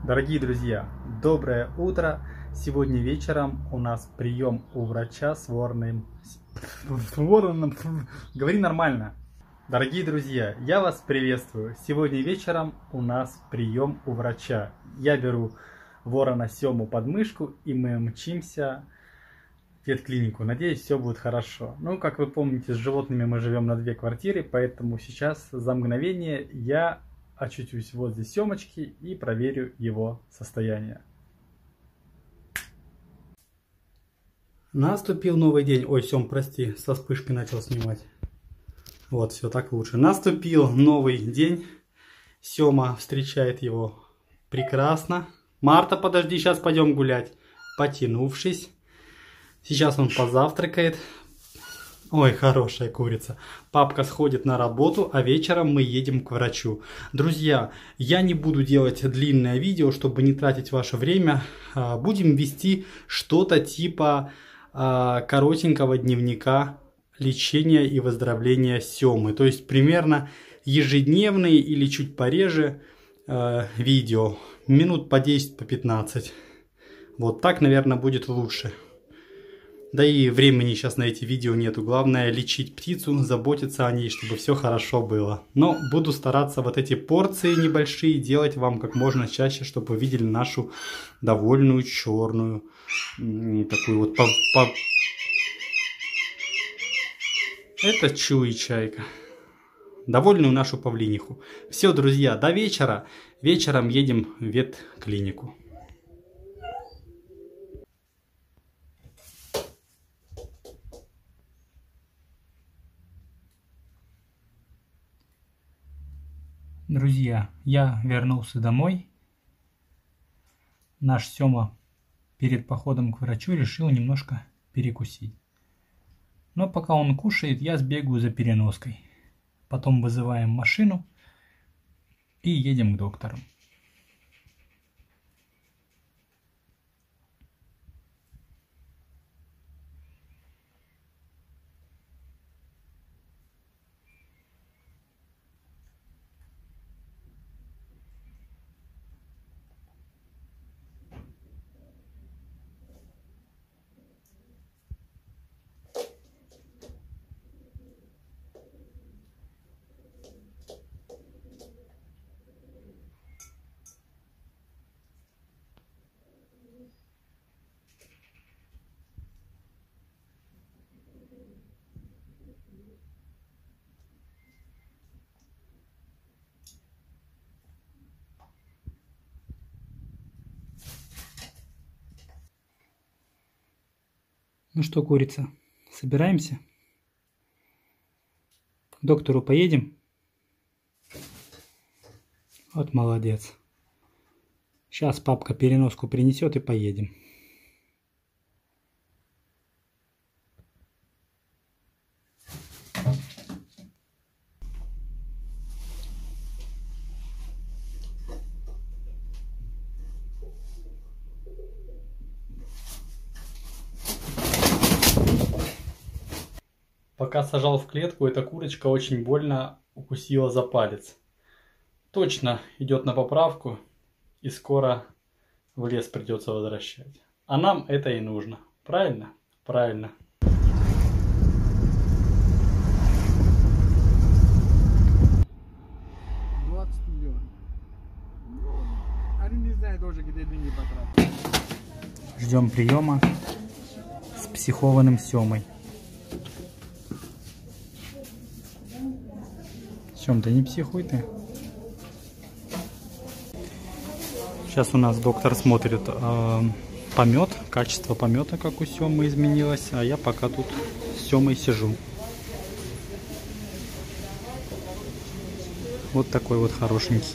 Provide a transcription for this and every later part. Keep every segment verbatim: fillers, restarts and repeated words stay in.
Дорогие друзья, доброе утро! Сегодня вечером у нас прием у врача с вороном. С вороном. Говори нормально. Дорогие друзья, я вас приветствую. Сегодня вечером у нас прием у врача. Я беру ворона Сему под мышку, и мы мчимся в ветклинику. Надеюсь, все будет хорошо. Ну, как вы помните, с животными мы живем на две квартиры, поэтому сейчас за мгновение я очутюсь возле Семочки и проверю его состояние. Наступил новый день. Ой, Сем, прости, со вспышкой начал снимать. Вот, все так лучше. Наступил новый день. Сема встречает его прекрасно. Марта, подожди, сейчас пойдем гулять. Потянувшись. Сейчас он позавтракает. Ой, хорошая курица. Папка сходит на работу, а вечером мы едем к врачу. Друзья, я не буду делать длинное видео, чтобы не тратить ваше время. Будем вести что-то типа коротенького дневника лечения и выздоровления Семы. То есть примерно ежедневные или чуть пореже видео. Минут по десять, по пятнадцать. Вот так, наверное, будет лучше. Да и времени сейчас на эти видео нету. Главное лечить птицу, заботиться о ней, чтобы все хорошо было. Но буду стараться вот эти порции небольшие делать вам как можно чаще, чтобы вы видели нашу довольную черную, такую вот... По, по... Это Чуй чайка. Довольную нашу павлиниху. Все, друзья, до вечера. Вечером едем в ветклинику. Друзья, я вернулся домой. Наш Сема перед походом к врачу решил немножко перекусить. Но пока он кушает, я сбегаю за переноской. Потом вызываем машину и едем к доктору. Ну что, курица, собираемся? К доктору поедем? Вот молодец. Сейчас папка переноску принесет и поедем. Пока сажал в клетку, эта курочка очень больно укусила за палец. Точно идет на поправку, и скоро в лес придется возвращать. А нам это и нужно. Правильно? Правильно. двадцать миллионов. Они не знают тоже, где деньги потратить. Ждем приема с психованным Семой. Сем, ты не психуй ты. Сейчас у нас доктор смотрит э, помет, качество помета, как у Семы изменилось, а я пока тут с Семой сижу. Вот такой вот хорошенький.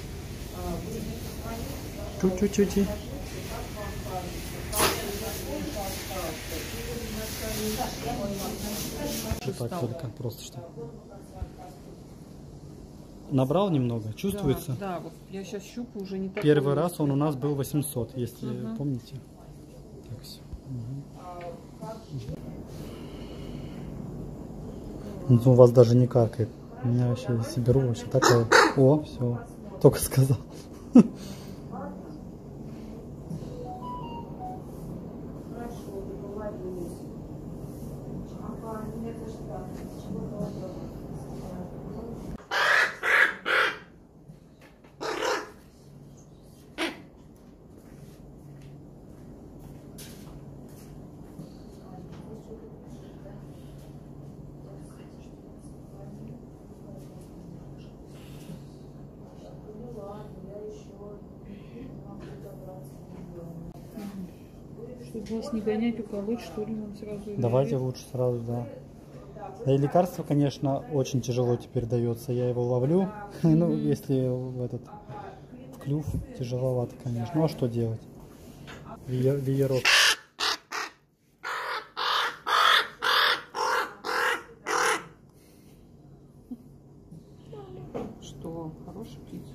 Чуть-чуть. Так только просто что. Набрал немного, чувствуется? Да, да, вот я сейчас щупаю уже не так. Первый раз он у нас был восемьсот, если угу. помните. Так, все. Угу. У вас даже не каркает. У меня вообще, если беру, вообще такое. О, все. Только сказал. Чтобы вас не гонять, уколоть, что ли, нам сразу? Давайте лучше сразу, да. Да и лекарство, конечно, очень тяжело теперь дается. Я его ловлю, ну, если в этот в клюв тяжеловато, конечно. Ну, а что делать? Веерок. Что, хороший птица?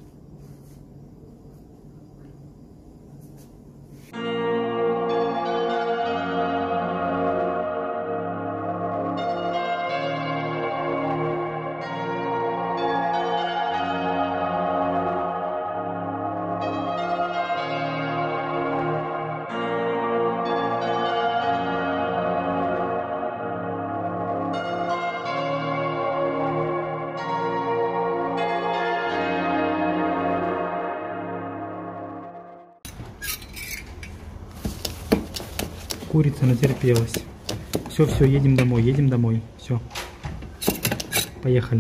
Курица натерпелась. Все, все, едем домой, едем домой. Все. Поехали.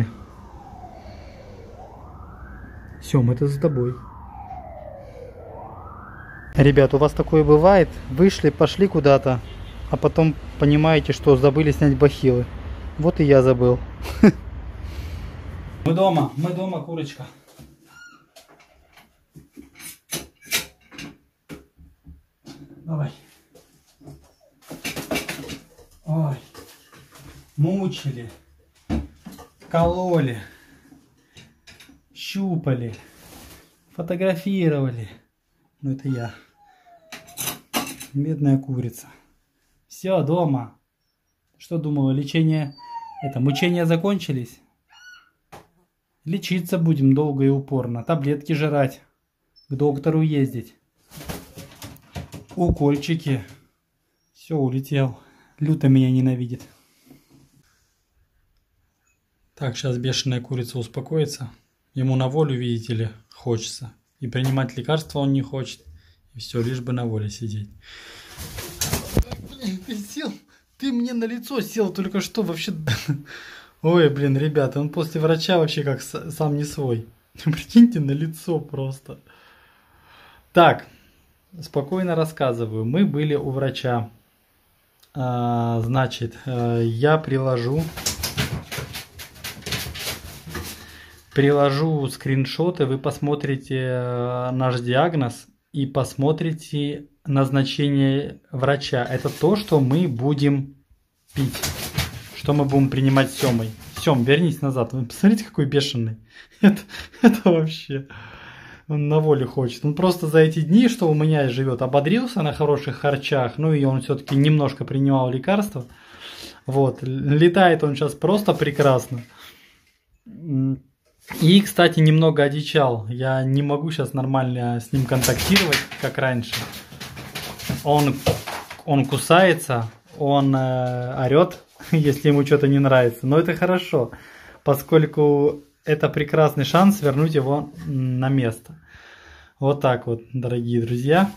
Сем, это за тобой. Ребят, у вас такое бывает? Вышли, пошли куда-то, а потом понимаете, что забыли снять бахилы. Вот и я забыл. Мы дома, мы дома, курочка. Давай. Ой, мучили, кололи, щупали, фотографировали. Ну это я. Бедная курица. Все, дома. Что думала, лечение, это, мучения закончились? Лечиться будем долго и упорно. Таблетки жрать, к доктору ездить. Укольчики. Все, улетел. Люто меня ненавидит. Так, сейчас бешеная курица успокоится. Ему на волю, видите ли, хочется. И принимать лекарства он не хочет. И все, лишь бы на воле сидеть. Блин, ты сел? Ты мне на лицо сел только что вообще. Ой, блин, ребята, он после врача вообще как сам не свой. Прикиньте, на лицо просто. Так, спокойно рассказываю. Мы были у врача. А, значит, я приложу приложу скриншоты, вы посмотрите наш диагноз и посмотрите назначение врача. Это то, что мы будем пить, что мы будем принимать с Семой. Сем, вернись назад. Вы посмотрите, какой бешеный. Это, это вообще... Он на волю хочет. Он просто за эти дни, что у меня живет, ободрился на хороших харчах. Ну и он все-таки немножко принимал лекарства. Вот. Летает он сейчас просто прекрасно. И, кстати, немного одичал. Я не могу сейчас нормально с ним контактировать, как раньше. Он, он кусается, он э, орет, если ему что-то не нравится. Но это хорошо, поскольку... это прекрасный шанс вернуть его на место. Вот так вот, дорогие друзья.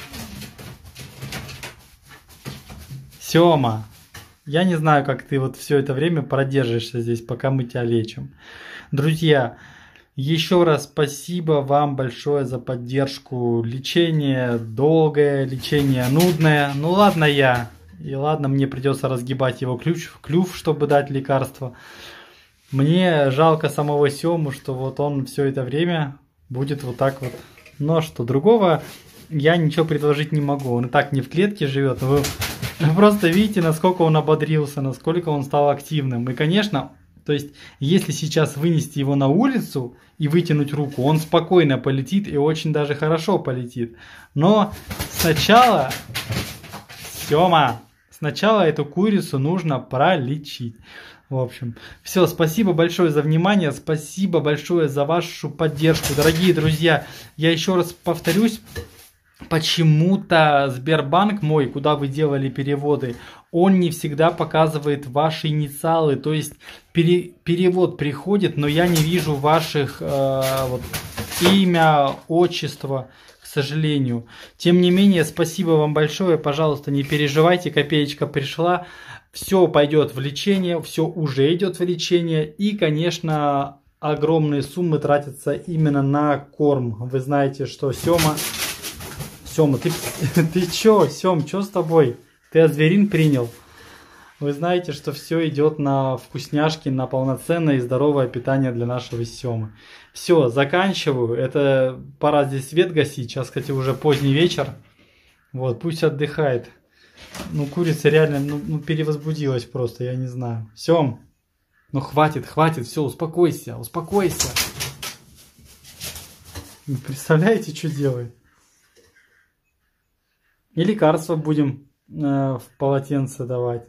Сема, я не знаю, как ты вот все это время продержишься здесь, пока мы тебя лечим. Друзья, еще раз спасибо вам большое за поддержку. Лечение долгое, лечение нудное. Ну ладно я, и ладно, мне придется разгибать его клюв, клюв, чтобы дать лекарство. Мне жалко самого Сему, что вот он все это время будет вот так вот. Но что, другого я ничего предложить не могу. Он и так не в клетке живет. Вы, вы просто видите, насколько он ободрился, насколько он стал активным. И, конечно, то есть, если сейчас вынести его на улицу и вытянуть руку, он спокойно полетит и очень даже хорошо полетит. Но сначала, Сема, сначала эту курицу нужно пролечить. В общем, все, спасибо большое за внимание, спасибо большое за вашу поддержку. Дорогие друзья, я еще раз повторюсь, почему-то Сбербанк мой, куда вы делали переводы, он не всегда показывает ваши инициалы. То есть пере, перевод приходит, но я не вижу ваших э, вот, имя, отчество, к сожалению. Тем не менее, спасибо вам большое. Пожалуйста, не переживайте, копеечка пришла. Все пойдет в лечение, все уже идет в лечение. И, конечно, огромные суммы тратятся именно на корм. Вы знаете, что Сёма... Сёма, ты, ты чё, Сём, чё с тобой? Ты азверин принял? Вы знаете, что все идет на вкусняшки, на полноценное и здоровое питание для нашего Сёмы. Все, заканчиваю. Это пора здесь свет гасить. Сейчас, кстати, уже поздний вечер. Вот, пусть отдыхает. Ну, курица реально ну, ну, перевозбудилась просто, я не знаю. Сём, ну хватит, хватит, все, успокойся, успокойся. Вы представляете, что делает? И лекарства будем э, в полотенце давать.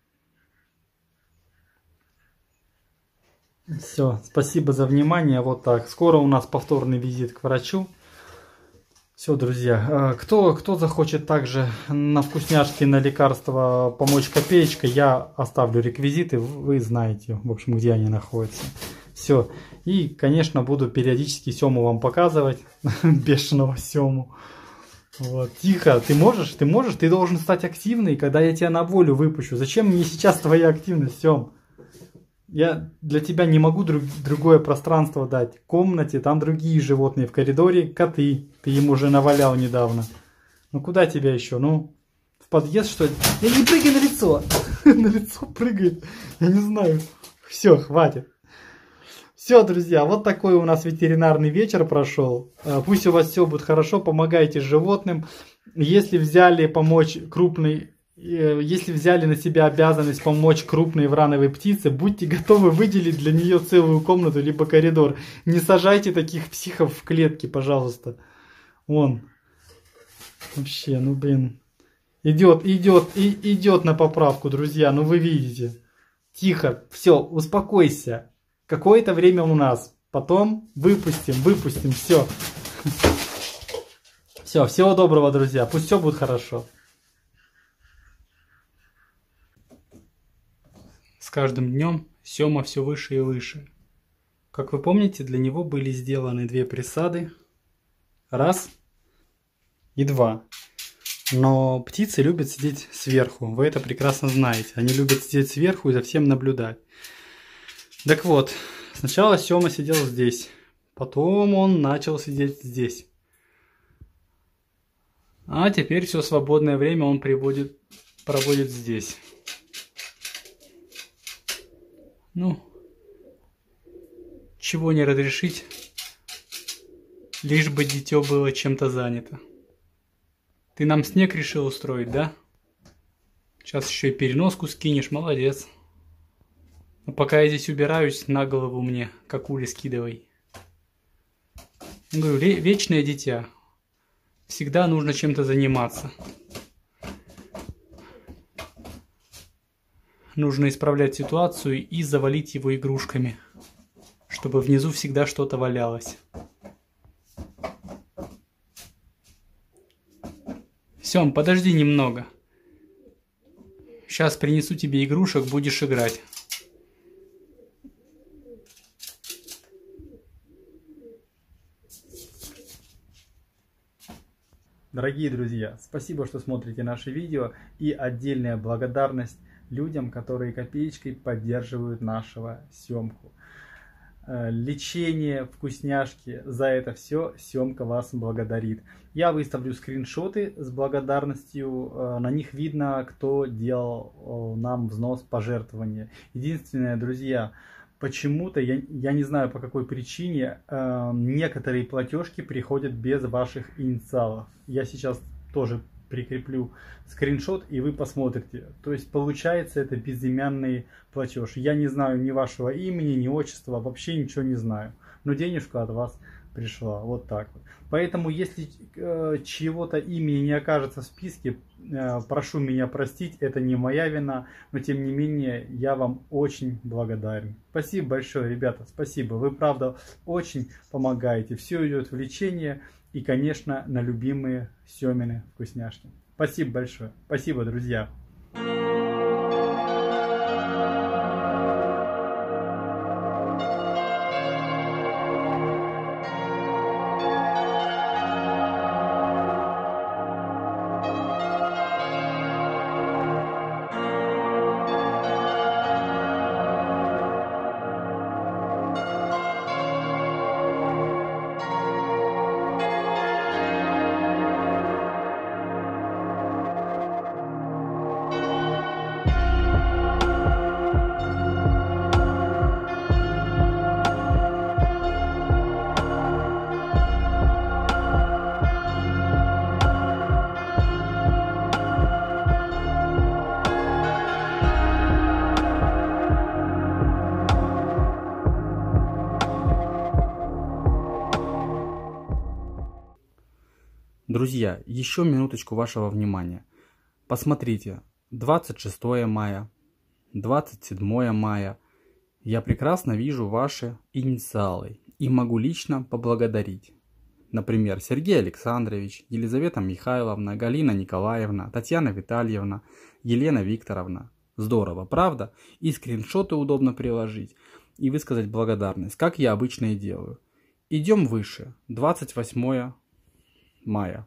Все, спасибо за внимание. Вот так. Скоро у нас повторный визит к врачу. Все, друзья. Кто, кто захочет также на вкусняшки, на лекарства помочь копеечкой, я оставлю реквизиты. Вы знаете, в общем, где они находятся. Все. И, конечно, буду периодически Сёму вам показывать. Бешеного Сёму. Вот. Тихо, ты можешь, ты можешь, ты должен стать активной, когда я тебя на волю выпущу. Зачем мне сейчас твоя активность, Сём? Я для тебя не могу друг, другое пространство дать. В комнате там другие животные, в коридоре коты. Ты им уже навалял недавно. Ну куда тебя еще? Ну, в подъезд что ли? Я не прыгай на лицо. На лицо прыгает. Я не знаю. Все, хватит. Все, друзья, вот такой у нас ветеринарный вечер прошел. Пусть у вас все будет хорошо, помогайте животным. Если взяли помочь крупной, если взяли на себя обязанность помочь крупной врановой птице, будьте готовы выделить для нее целую комнату либо коридор. Не сажайте таких психов в клетки, пожалуйста. Вон. Вообще, ну блин. Идет, идет, и идет на поправку, друзья, ну вы видите. Тихо, все, успокойся. Какое-то время у нас. Потом выпустим, выпустим, все. Все, всего доброго, друзья. Пусть все будет хорошо. С каждым днем Сёма все выше и выше. Как вы помните, для него были сделаны две присады. Раз и два. Но птицы любят сидеть сверху. Вы это прекрасно знаете. Они любят сидеть сверху и за всем наблюдать. Так вот, сначала Сёма сидел здесь, потом он начал сидеть здесь. А теперь все свободное время он приводит, проводит здесь. Ну, чего не разрешить, лишь бы дитё было чем-то занято. Ты нам снег решил устроить, да? Сейчас еще и переноску скинешь, молодец. Но пока я здесь убираюсь, на голову мне какули скидывай. Я говорю, вечное дитя. Всегда нужно чем-то заниматься. Нужно исправлять ситуацию и завалить его игрушками, чтобы внизу всегда что-то валялось. Сём, подожди немного. Сейчас принесу тебе игрушек, будешь играть. Дорогие друзья, спасибо, что смотрите наши видео, и отдельная благодарность людям, которые копеечкой поддерживают нашего Сёмку. Лечение, вкусняшки, за это все Сёмка вас благодарит. Я выставлю скриншоты с благодарностью, на них видно, кто делал нам взнос пожертвования. Единственное, друзья, почему-то, я, я не знаю по какой причине, э, некоторые платежки приходят без ваших инициалов. Я сейчас тоже прикреплю скриншот, и вы посмотрите. То есть получается это безымянный платеж. Я не знаю ни вашего имени, ни отчества, вообще ничего не знаю. Но денежка от вас пришла. Вот так вот. Поэтому, если э, чьего-то имени не окажется в списке, э, прошу меня простить, это не моя вина, но тем не менее я вам очень благодарен. Спасибо большое, ребята, спасибо. Вы правда очень помогаете. Все идет в лечение. и, конечно, на любимые Семины вкусняшки. Спасибо большое. Спасибо, друзья. Друзья, еще минуточку вашего внимания. Посмотрите, двадцать шестое мая, двадцать седьмое мая. Я прекрасно вижу ваши инициалы и могу лично поблагодарить. Например, Сергей Александрович, Елизавета Михайловна, Галина Николаевна, Татьяна Витальевна, Елена Викторовна. Здорово, правда? И скриншоты удобно приложить и высказать благодарность, как я обычно и делаю. Идем выше. двадцать восьмое мая.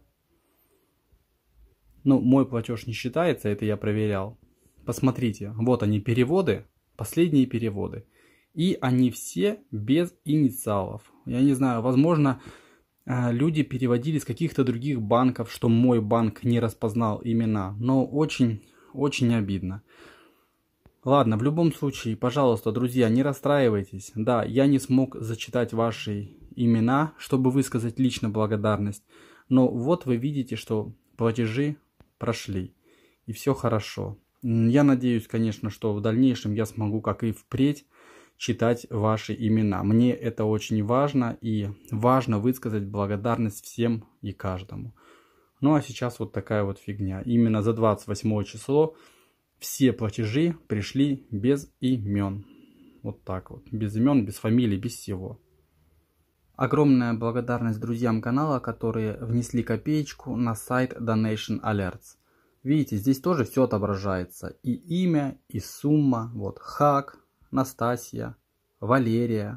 Ну, мой платеж не считается, это я проверял. Посмотрите, вот они переводы, последние переводы. И они все без инициалов. Я не знаю, возможно, люди переводили с каких-то других банков, что мой банк не распознал имена. Но очень, очень обидно. Ладно, в любом случае, пожалуйста, друзья, не расстраивайтесь. Да, я не смог зачитать ваши имена, чтобы высказать лично благодарность. Но вот вы видите, что платежи прошли. И все хорошо. Я надеюсь, конечно, что в дальнейшем я смогу, как и впредь, читать ваши имена. Мне это очень важно. И важно высказать благодарность всем и каждому. Ну а сейчас вот такая вот фигня. Именно за двадцать восьмое число все платежи пришли без имен. Вот так вот. Без имен, без фамилий, без всего. Огромная благодарность друзьям канала, которые внесли копеечку на сайт Donation Alerts. Видите, здесь тоже все отображается. И имя, и сумма. Вот Хак, Настасья, Валерия,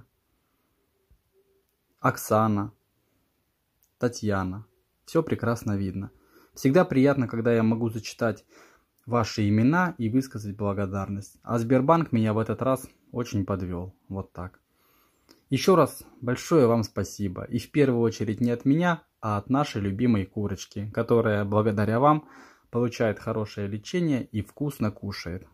Оксана, Татьяна. Все прекрасно видно. Всегда приятно, когда я могу зачитать ваши имена и высказать благодарность. А Сбербанк меня в этот раз очень подвел. Вот так. Еще раз большое вам спасибо. И в первую очередь не от меня, а от нашей любимой курочки, которая благодаря вам получает хорошее лечение и вкусно кушает.